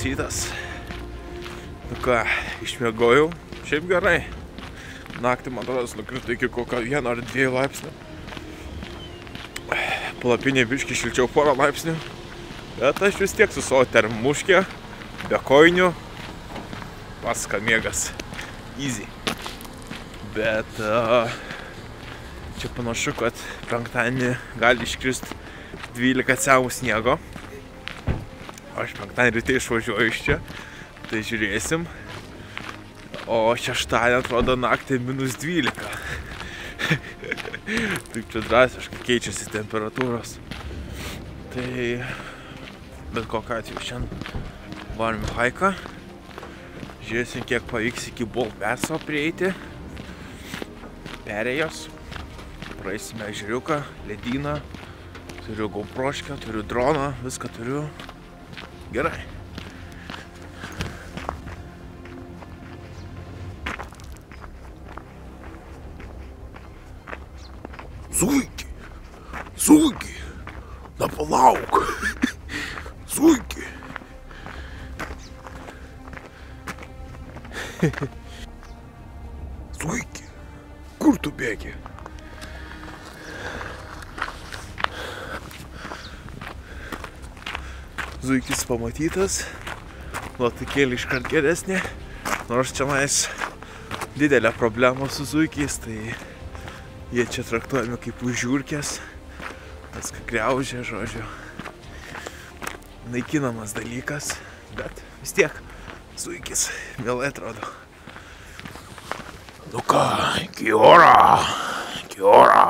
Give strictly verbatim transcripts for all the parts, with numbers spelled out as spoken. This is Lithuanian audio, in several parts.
rytas. Nu ką, išmiegojau, šiaip gerai. Naktį, man atrodo, nukrito iki kokio vieno ar dviejų laipsnių. Palapinė biškį šilčiau porą laipsnių. Bet aš vis tiek su savo termuškė, be kojinių. Paska miegas. Easy. Bet uh, čia panašu, kad penktadienį gali iškrist dvylika cemų sniego. Aš penktadienį ryte išvažiuoju iš čia. Tai žiūrėsim. O šeštadienį atrodo naktį minus dvylika. Taip čia drastiškai keičiasi temperatūros. Tai bet kokiu atveju šiandien varom į haiką. Žiūrėsim, kiek pavyks iki Boltbeso prieiti. Perėjos. Praeisime ežeriuką, ledyną. Turiu GoProškę, turiu droną, viską turiu. Gerai. Zuiki, Zuiki, na palauk, Zuiki. Zuiki, kur tu bėgi? Zuikis pamatytas, nuotaikėlė iškart geresnė, nors čia nais didelė problema su zuikiais, tai jie čia traktuojami kaip žiurkės, tas ką griaužia, žodžiu, naikinamas dalykas, bet vis tiek zuikis mielai atrodo. Nu ką, Kiora, Kiora.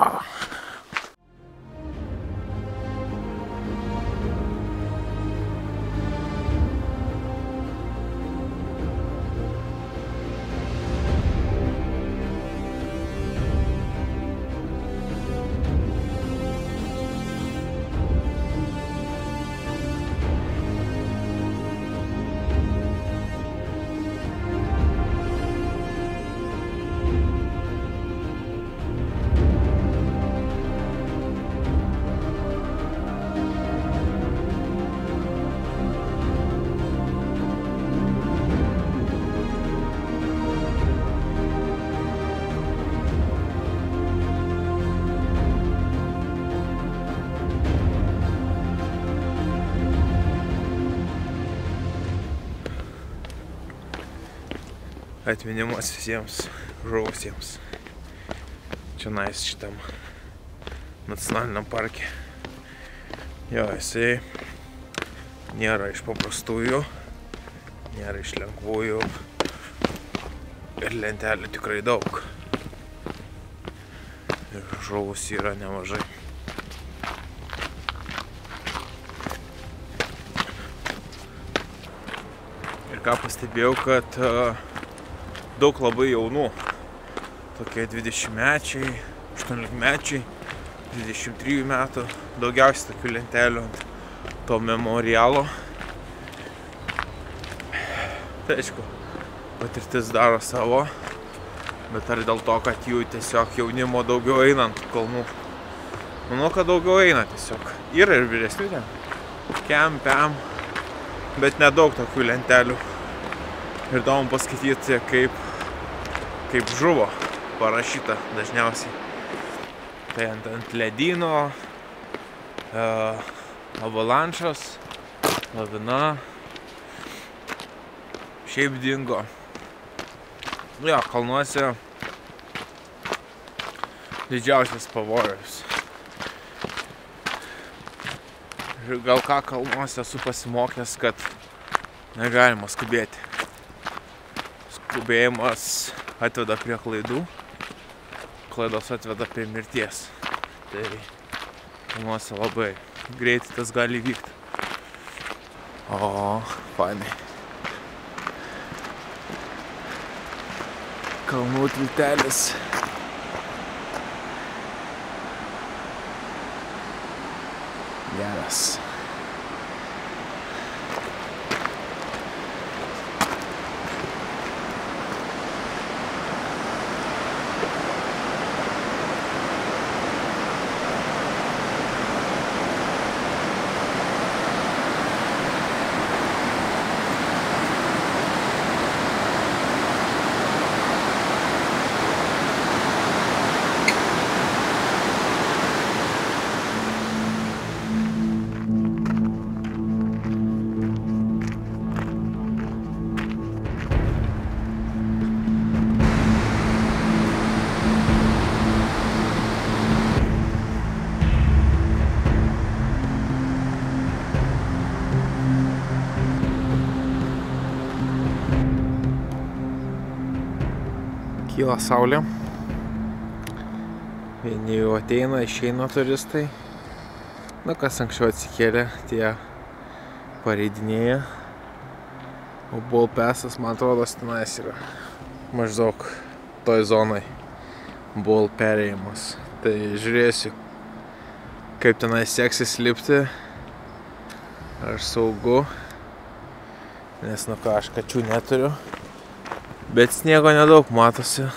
Atminimas visiems žuvusiems. Čia nais šitam nacionaliniam parke. Jo, jisai nėra iš paprastųjų, nėra iš lengvųjų ir lentelių tikrai daug. Ir žuvus yra nemažai. Ir ką pastebėjau, kad uh, daug labai jaunų, tokie dvidešimtmečiai, aštuoniolikmečiai, dvidešimt trijų metų, daugiausiai tokių lentelių ant to memorialo. Tai aišku, patirtis daro savo, bet ar dėl to, kad jų tiesiog jaunimo daugiau eina ant kalnų? Manau, kad daugiau eina tiesiog. Yra ir vyresnių ten, kem, pem, bet nedaug tokių lentelių. Ir įdomu paskaityti, kaip, kaip žuvo parašyta dažniausiai. Tai ant, ant ledyno, uh, avalanšas, lavina, šiaip dingo. Jo, kalnuose didžiausias pavojus. Ir gal ką kalnuose esu pasimokęs, kad negalima skubėti. Skubėjimas atveda prie klaidų, klaidos atveda prie mirties. Tai kalnuose labai greitai tas gali vykti. O, fainai. Kalnų tiltelis. Geras. Kyla saulė. Vieni jau ateina, išeina turistai. Na, kas anksčiau atsikėlė, tie pareidinėja. O Bull Passas, man atrodo, tenais yra maždaug toj zonai Bull perėjimas. Tai žiūrėsiu, kaip tenais seksis lipti. Ar saugu. Nes, nu ką, aš kačių neturiu. Bet sniego nedaug matosi.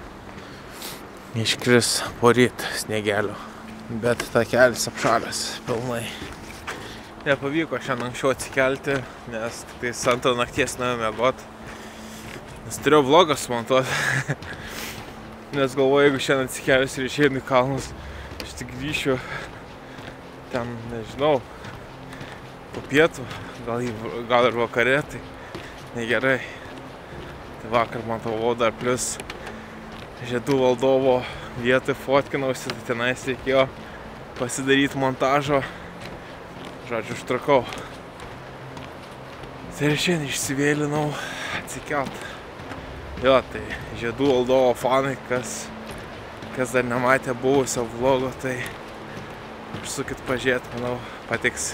Iškris poryt sniegelio. Bet takelis apšalęs pilnai. Nepavyko šiandien anksčiau atsikelti, nes tik tais antrą nakties nuėjau miegot. Nes turėjau vlogą sumontuoti. Nes galvoju, jeigu šiandien atsikelius ir išeinu į kalnus, aš tik grįšiu ten, nežinau, po pietų, gal, gal ir vakare, tai negerai. Tai vakar montavau dar plius Žiedų valdovo vietoj fotkinausi, tai tenais reikėjo pasidaryti montažo. Žodžiu, užtrukau. Tai ir šiandien išsivėlinau atsikelt. Jo, tai Žiedų valdovo fanai, kas, kas dar nematė buvusio vlogo, tai užsukit pažiūrėt, manau, patiks.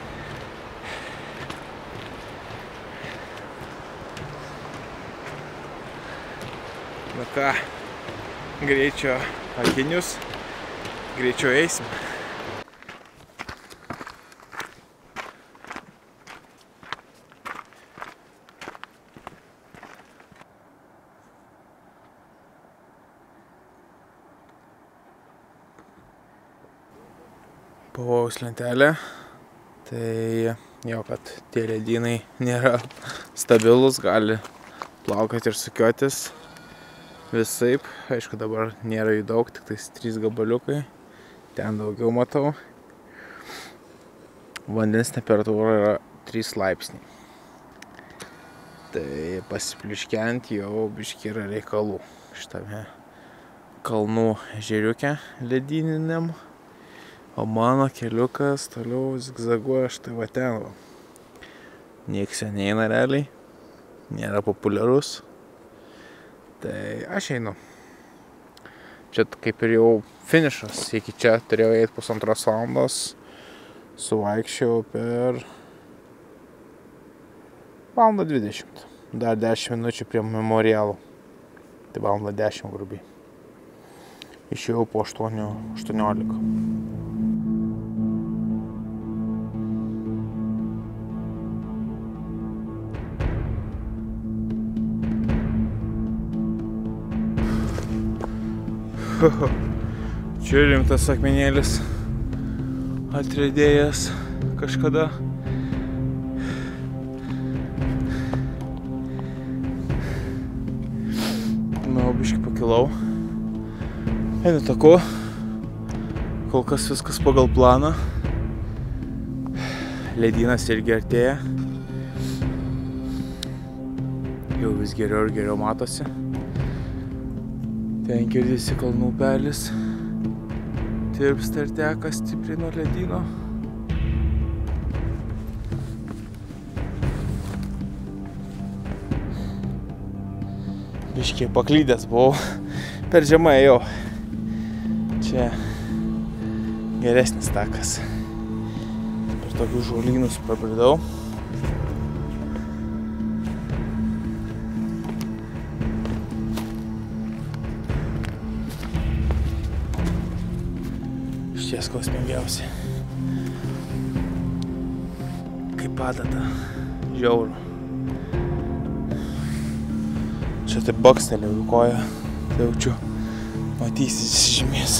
Nu ką, greičio akinius, greičio eisim. Pavojaus lentelė, tai jo, kad tie ledynai nėra stabilus, gali plaukoti ir sukiotis visaip. Aišku, dabar nėra jų daug, tik tais trys gabaliukai, ten daugiau matau. Vandens temperatūra yra trys laipsniai. Tai pasipliškiant jau biški yra reikalų šitame kalnų ežeriuke ledyniniam. O mano keliukas toliau zigzaguoja štai va ten va. Nieks jo neina realiai, nėra populiarus. Tai aš einu. Čia kaip ir jau finišas, iki čia turėjau eiti pusantros valandos, suvaikščiau per valandą dvidešimt. Dar dešimt minučių prie memorialų. Tai valandą dešimt grubiai. Išėjau po aštuonių aštuoniolika. Čia rimtas akmenėlis atriedėjęs kažkada. Na, biškį pakilau. Einu taku. Kol kas viskas pagal planą. Ledynas irgi artėja. Jau vis geriau ir geriau matosi. Ten girdisi kalnų upelis. Tirpsta ir teka stipriai nuo ledyno. Biškiai paklydęs buvau. Per žemai ėjau. Čia geresnis takas. Per tokius žolynus prabridau. Išties skausmingiausiai. Kaip padata. Žiauru. Čia taip bakstelėjau į koją. Tai jaučiu, matysi žymės.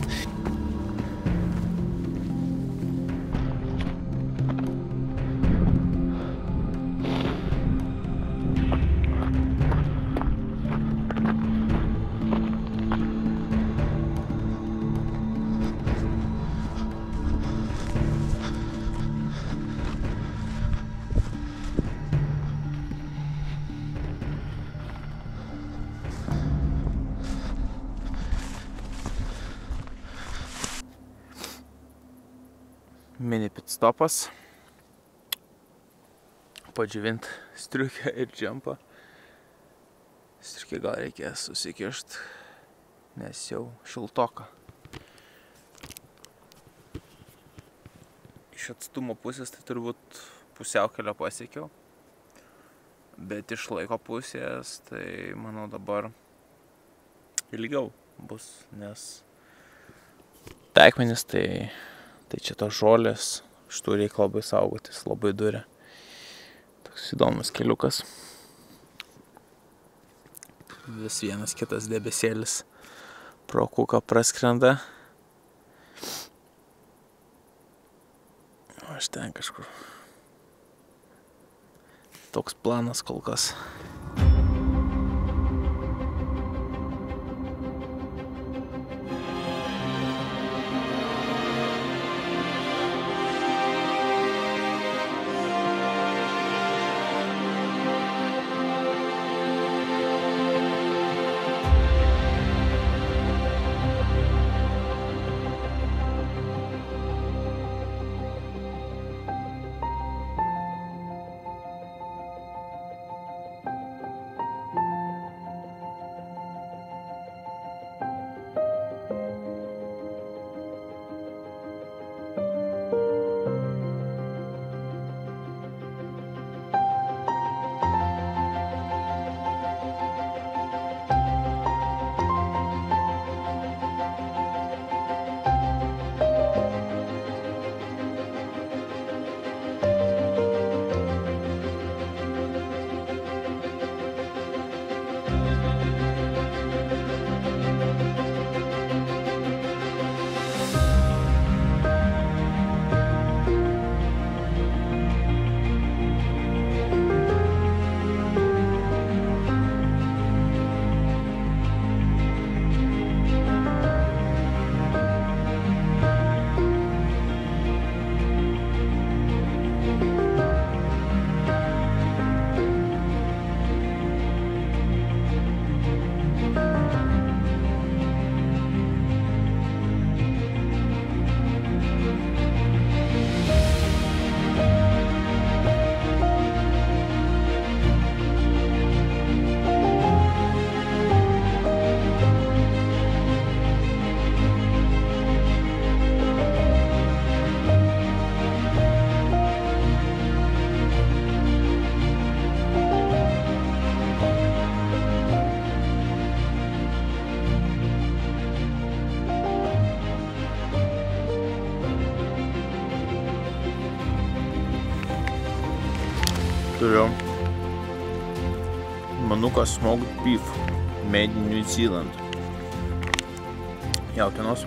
Mini pitstopas. Padžiuvint striukę ir džempą. Striukį gal reikės susikišt, nes jau šiltoka. Iš atstumo pusės tai turbūt pusiaukelio pasiekiau, bet iš laiko pusės tai manau dabar ilgiau bus, nes taikmenis tai, tai čia tos žolės, šitų reikia labai saugotis, labai duria. Toks įdomus keliukas. Vis vienas kitas debesėlis pro kuką praskrenda. O aš ten kažkur. Toks planas kol kas. Turiu manuka smoked beef made in New Zealand. Jautienos.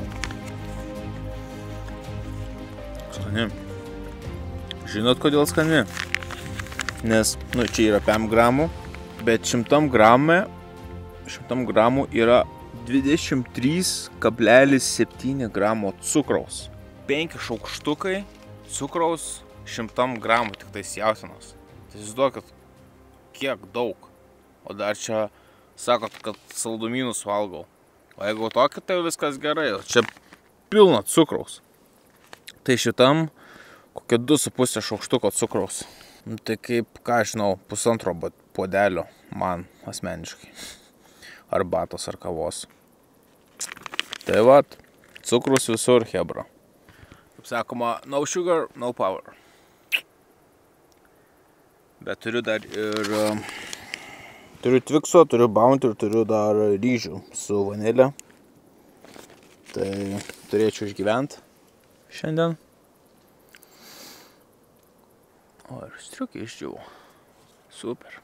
Skani. Žinot, kodėl skani? Nes, nu, čia yra penkiasdešimt gramų, bet šimtam gramų, šimtam gramų yra dvidešimt trys kablelis septyni gramo cukraus. penki šaukštukai cukraus šimtam gramų tik tais jautienos. Tai įsivaizduokit, kiek daug. O dar čia sakot, kad saldumynus valgau. O jeigu tokį, tai viskas gerai. Čia pilna cukraus. Tai šitam kokie du su pusė šaukštuko cukraus. Nu, tai kaip, ką žinau, pusantro puodelio man asmeniškai. Arbatos ar kavos. Tai vat, cukrus visur, hebra. Kaip sakoma, no sugar, no power. Bet turiu dar ir... Turiu Twixo, turiu Bounty ir turiu dar ryžių su vanilė. Tai turėčiau išgyventi šiandien. O ir striukė išdžiuvo. Super.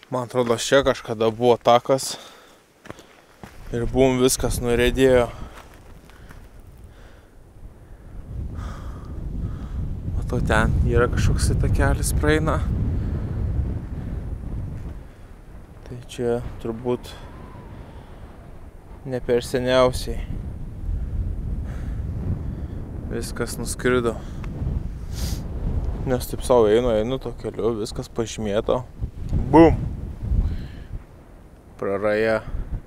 Man atrodo, čia kažkada buvo takas ir bum viskas nurėdėjo. Matau, ten yra kažkoks takelis praeina. Tai čia turbūt ne per seniausiai viskas nuskrido. Nes taip savo einu, einu to keliu, viskas pažymėta. Bum! Praraja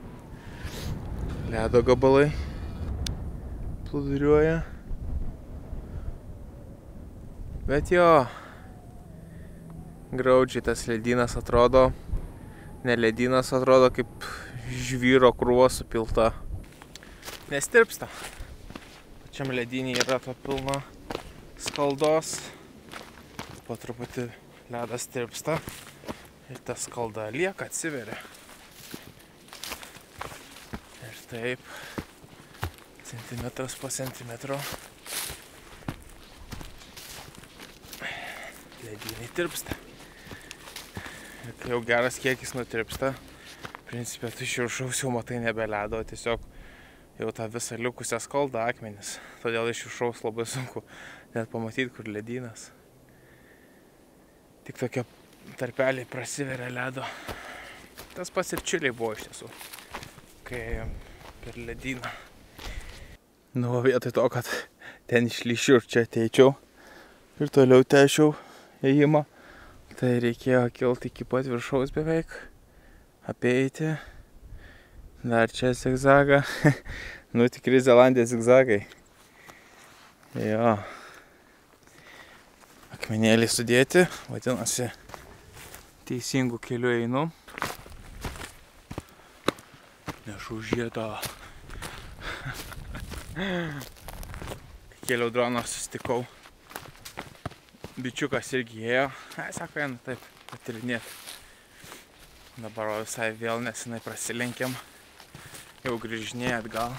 ledo gabalai, plūduriuoja. Bet jo, graudžiai tas ledynas atrodo, ne ledynas atrodo kaip žvyro krūva supilta. Nestirpsta. Pačiam ledynį yra to pilna skaldos. Po truputį ledas tirpsta ir ta skalda lieka, atsiveria. Ir taip, centimetras po centimetro ledynai tirpsta. Ir kai jau geras kiekis nutirpsta, principė tu iš viršaus jau matai nebe ledo, tiesiog jau tą visą likusią skaldą akmenis. Todėl iš viršaus labai sunku net pamatyti, kur ledynas. Tik tokie tarpeliai prasiveria ledo. Tas pats ir Čilėj buvo iš tiesų, kai per ledyną. Nu, vietoj to, kad ten išlyšiu ir čia ateičiau ir toliau tęsčiau ėjimą, tai reikėjo kilti iki pat viršaus beveik, apeiti. Dar čia zigzagą. Nu, tikri Zelandijos zigzagai. Jo. Akmenėliai sudėti, vadinasi, teisingų kelių einu. Nešu žiedą. Keliau droną susitikau. Bičiukas irgi ėjo. Ai, sako, einu taip, patirinėti. Dabar visai vėl nesenai prasilenkiam. Jau grįžinėja atgal.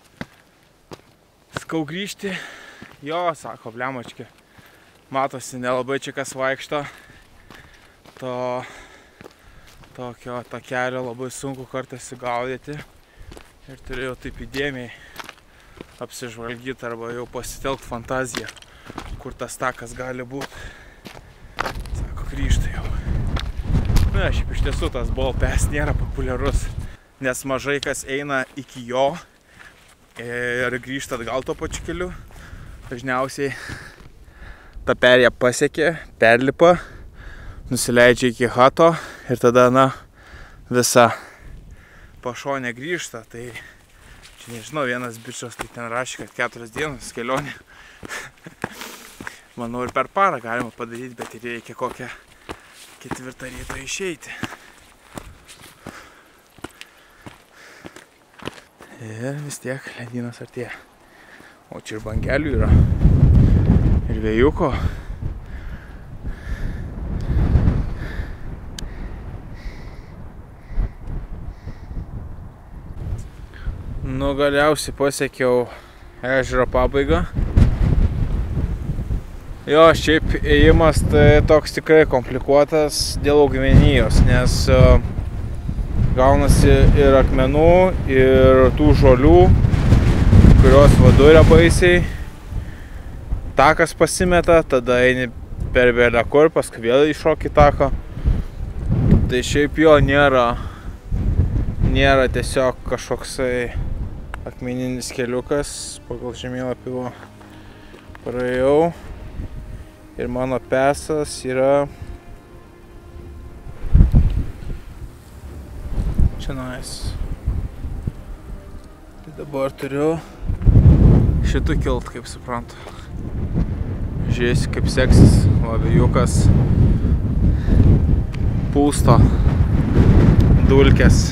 Skau grįžti. Jo, sako, blemački. Matosi, nelabai čia kas vaikšto. To tokio takelio labai sunku kartais sugaudyti. Ir turėjau taip įdėmiai apsižvalgyti arba jau pasitelkt fantaziją, kur tas takas gali būti. Sako, grįžta jau. Na, šiaip iš tiesų tas ball pass nėra populiarus, nes mažai kas eina iki jo ir grįžta atgal to pačiu keliu. Dažniausiai tą perėją pasiekė, perlipa, nusileidžia iki hato ir tada, na, visa pašonė grįžta. Tai čia nežinau, vienas bičas tai ten rašė, kad keturias dienas kelionė. Manau, ir per parą galima padaryti, bet ir reikia kokią ketvirtą ryto išeiti. Ir vis tiek ledynas artėja. O čia ir bangelių yra. Ir vėjuko. Nu, galiausiai pasiekiau ežero pabaigą. Jo, šiaip ėjimas tai toks tikrai komplikuotas dėl augmenijos, nes uh, gaunasi ir akmenų, ir tų žolių, kurios vaduria baisiai. Takas pasimeta, tada eini per bėlę kur, paskui vėl iššoki taką. Tai šiaip jo nėra, nėra tiesiog kažkoksai akmeninis keliukas, pagal žemėlapį praėjau. Ir mano pesas yra čionais. Tai dabar turiu šitų kilt, kaip suprantu. Žiūrėsiu, kaip seksis. Va, vėjukas pūsto dulkes.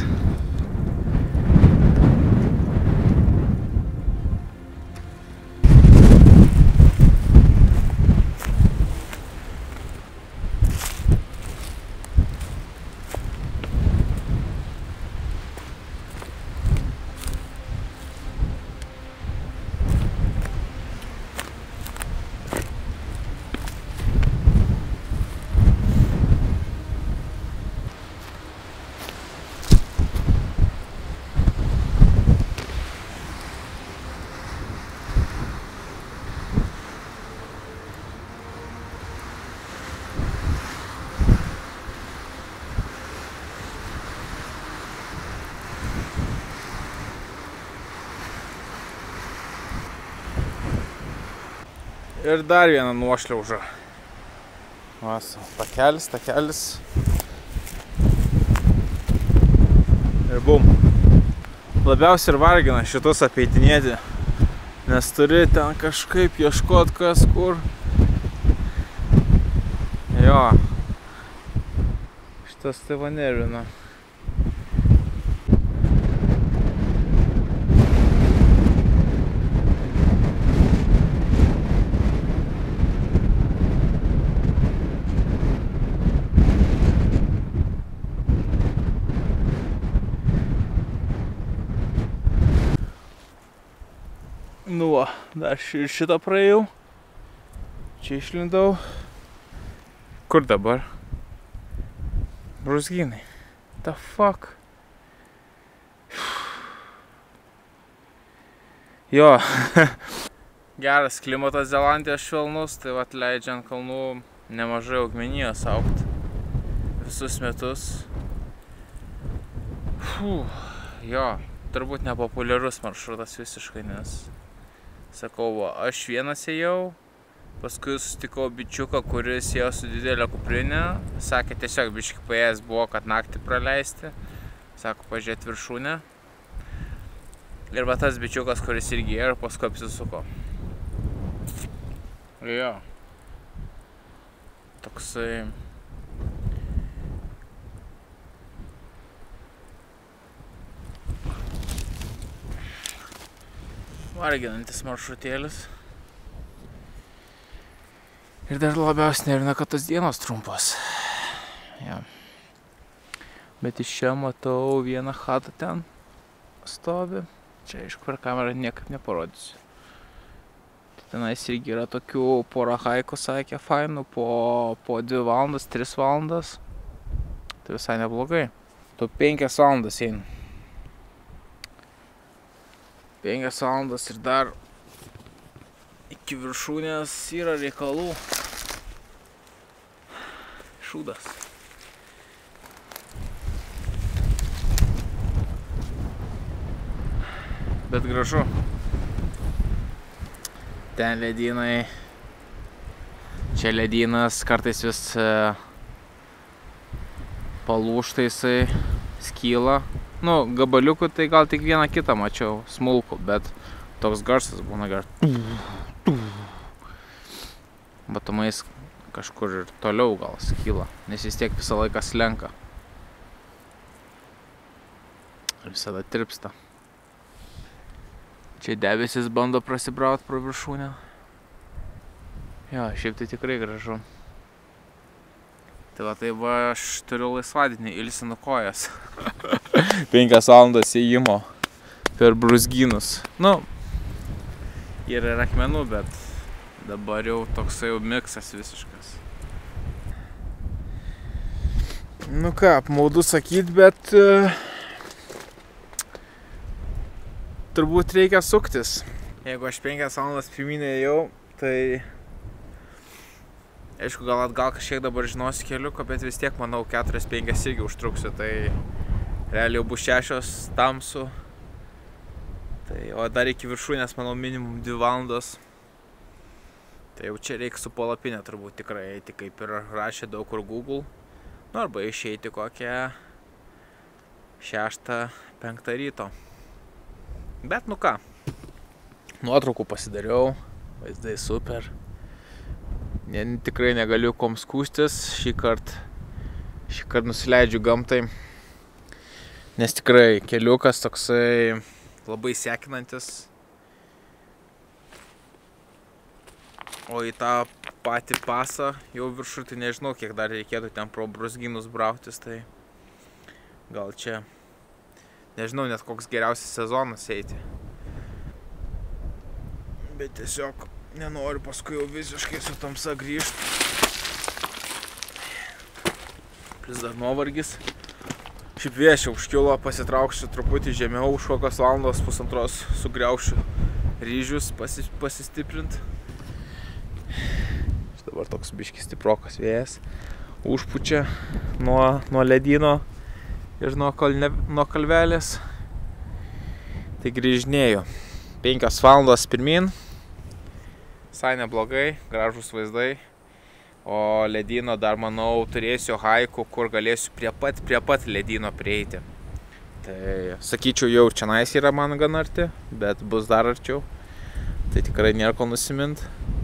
Ir dar vieną nuošliaužą. Vas, takelis, takelis. Ir bum. Labiausiai ir vargina šitus apeitinėti, nes turi ten kažkaip ieškot kas kur. Jo. Šitas tai va nervina. Nu va, dar ir šitą praėjau. Čia išlindau. Kur dabar? Brūzgynai. The fuck? Jo. Geras klimatas Zelandijos švelnus, tai vat leidžia ant kalnų nemažai augmenijos augti. Visus metus. Fuh. Jo, turbūt nepopuliarus maršrutas visiškai, nes sakau, va, aš vienas ėjau, paskui susitikau bičiuką, kuris ėjo su didelė kuprinė. Sakė, tiesiog biškį paėjęs buvo, kad naktį praleisti. Sako, pažiūrėti viršūnę. Ir va tas bičiukas, kuris irgi ėjo ir paskui apsisuko. Jo. Toksai... varginantis maršrutėlis. Ir dar labiausiai nervina, kad tos dienos trumpos. Ja. Bet iš čia matau vieną chatą ten stovi. Čia, aišku, per kamerą niekaip neparodysiu. Tenais irgi yra tokių porą haikų, sakė, fainų, po, po dvi valandas, tris valandas. Tai visai neblogai. Tu penkias valandas eini. penkias valandas ir dar iki viršūnės yra reikalų. Šūdas. Bet gražu. Ten ledynai. Čia ledynas, kartais vis palūžta jisai, skyla. Nu, gabaliukų tai gal tik vieną kitą mačiau, smulkų, bet toks garsas būna garsas. Matomais kažkur ir toliau gal skyla, nes vis tiek visą laiką slenka. Ir visada tirpsta. Čia debesis bando prasibraut pro viršūnę. Jo, šiaip tai tikrai gražu. Tai va, tai va, aš turiu laisvadienį, ilsinu kojas. Penkias valandas ėjimo per brūzgynus. Nu, yra ir akmenų, bet dabar jau toksai jau miksas visiškas. Nu ką, apmaudu sakyt, bet uh, turbūt reikia suktis. Jeigu aš penkias valandas pirmyn ėjau, tai aišku, gal atgal kažkiek dabar žinosiu keliuko, bet vis tiek, manau, keturias penkias irgi užtruksiu, tai realiai jau bus šešios tamsų. Tai, o dar iki viršūnės, manau, minimum dvi valandos. Tai jau čia reikia su palapinė turbūt tikrai eiti, kaip ir rašė daug kur Google. Nu, arba išeiti kokią šeštą, penktą ryto. Bet, nu ką, nuotraukų pasidariau, vaizdai super. Ne, tikrai negaliu kom skūstis, šį kartą šį kartą nusileidžiu gamtai, nes tikrai keliukas toksai labai sekinantis. O į tą patį pasą jau viršų, tai nežinau, kiek dar reikėtų ten pro brūzgynus brautis, tai gal čia, nežinau, net koks geriausias sezonas eiti. Bet tiesiog nenoriu paskui jau visiškai su tamsa grįžti. Plius dar nuovargis. Šiaip vėšia užkilo, pasitrauksiu truputį žemiau, už kokios valandos pusantros sugriaušiu ryžius pasis, pasistiprint. Dabar toks biškis stiprokas vėjas užpučia nuo, nuo ledyno ir nuo, kalne, nuo kalvelės. Tai grįžinėju. Penkios valandos pirmyn. Visai neblogai, gražus vaizdai. O ledyno dar, manau, turėsiu haiku, kur galėsiu prie pat, prie pat ledyno prieiti. Tai sakyčiau, jau čionais yra man gan arti, bet bus dar arčiau. Tai tikrai nėra ko nusimint.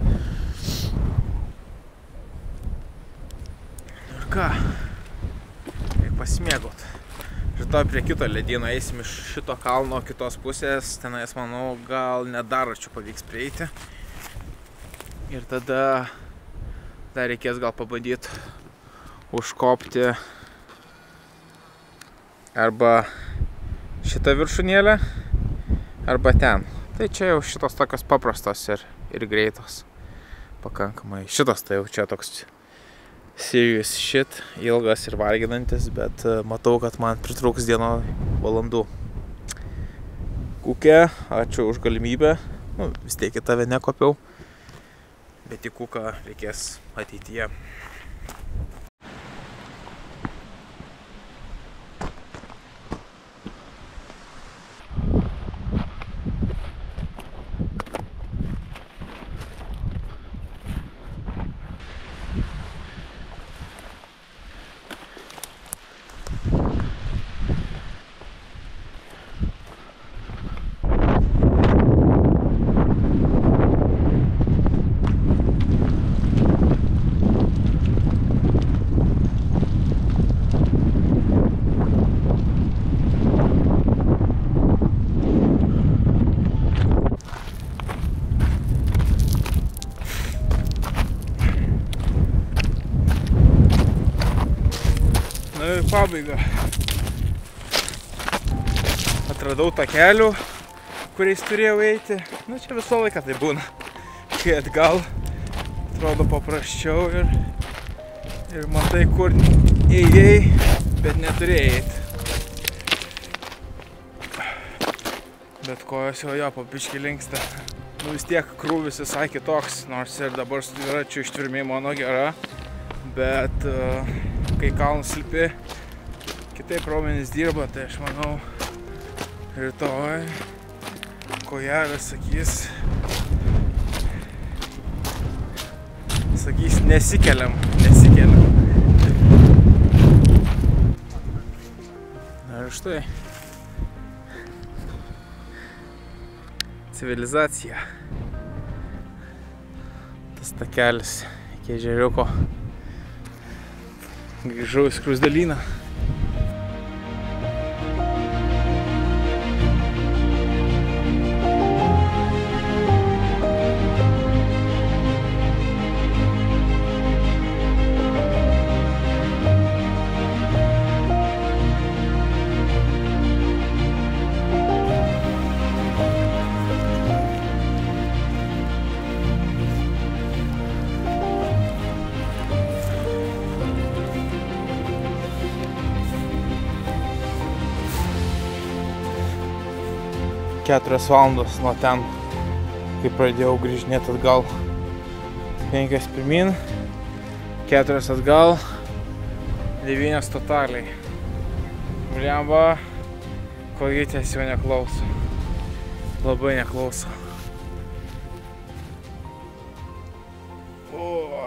Ir ką? Reik pasimėgot. Rytoj prie kito ledyno eisim iš šito kalno kitos pusės. Tenais, manau, gal net dar arčiau pavyks prieiti. Ir tada dar reikės gal pabandyti užkopti arba šitą viršūnėlę, arba ten. Tai čia jau šitos tokios paprastos ir, ir greitos. Pakankamai. Šitas tai jau čia toks serious shit, ilgas ir varginantis, bet matau, kad man pritrūks dieno valandų. Kukė, ačiū už galimybę. Nu, vis tiek į tave nekopiau. Bet į kuką reikės ateityje. Pabaiga. Atradau takelių, kuriais turėjau eiti. Nu, čia visą laiką tai būna. Kai atgal atrodo paprasčiau ir, ir matai, kur ėjai, bet neturėjai eiti. Bet kojos jau jo pabiškį linksta. Nu, vis tiek krūvis visai kitoks, nors ir dabar su dviračiu ištvermė mano gera. Bet uh, kai kalnas slipi, kitaip raumenys dirba, tai aš manau, rytoj kojelės sakys, sakys nesikeliam, nesikeliam. Na ir štai. Civilizacija. Tas takelis iki ežeriuko. Grįžau į Skruzdėlyną. Keturios valandos nuo ten, kai pradėjau grįžinėti atgal. Penkias pirmin, keturios atgal, devynios totaliai. Blemba, kojytės jau neklauso. Labai neklauso. O.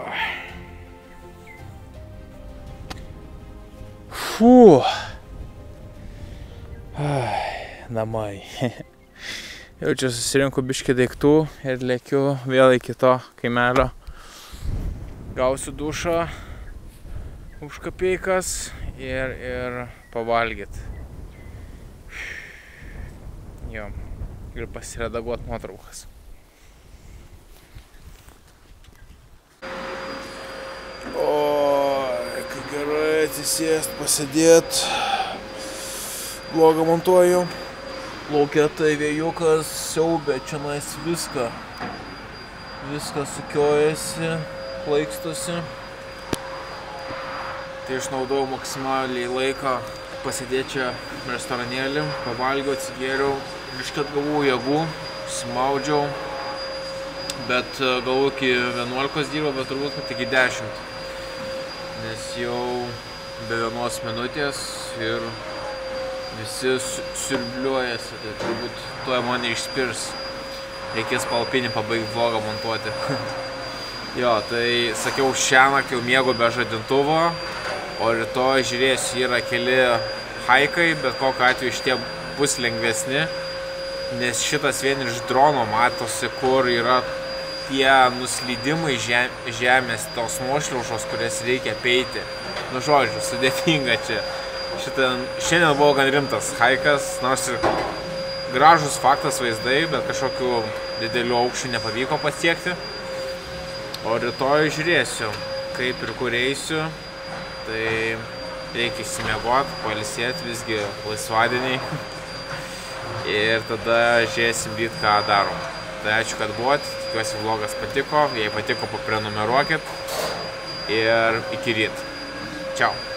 Fū. Ai, namai. Jau čia susirinku biškį daiktų ir lėkiu vėl į kito kaimelio. Gausiu dušą už kapeikas ir, ir pavalgyt. Jo, ir pasiredaguot nuotraukas. O, kai gerai atsisėst, pasėdėt. Blogą montuoju. Laukia tai vėjukas siaubė, čionais viską. Viskas sukiojasi, plaikstosi. Tai išnaudojau maksimaliai laiką pasėdėti čia restoranėlį, pavalgiau, atsigėriau, biškį atgavau jėgų, susimaudžiau, bet galvoju iki vienuolikos dirbo, bet turbūt kad iki dešimt. Nes jau be vienos minutės ir visi siurbliuojasi, tai turbūt tuoj mane išspirs. reikės palapinį pabaigti vlogą montuoti. Jo, tai sakiau, šiąnakt jau miegu be žadintuvo, o rytoj žiūrėsiu, yra keli haikai, bet kokiu atveju šitie bus lengvesni, nes šitas vien iš drono matosi, kur yra tie nuslydimai žemės, tos nuošliaužos, kurias reikia apeiti. Nu žodžiu, sudėtinga čia. Šitą, šiandien buvo gan rimtas haikas, nors ir gražus faktas vaizdai, bet kažkokių didelių aukščių nepavyko pasiekti. O rytoj žiūrėsiu, kaip ir kur eisiu, tai reikia išsimiegoti, pailsėti, visgi laisvadieniai. Ir tada žiūrėsim ryt, ką darom. Tai ačiū, kad buvot, tikiuosi vlogas patiko, jei patiko, paprenumeruokit ir iki ryt. Čiau.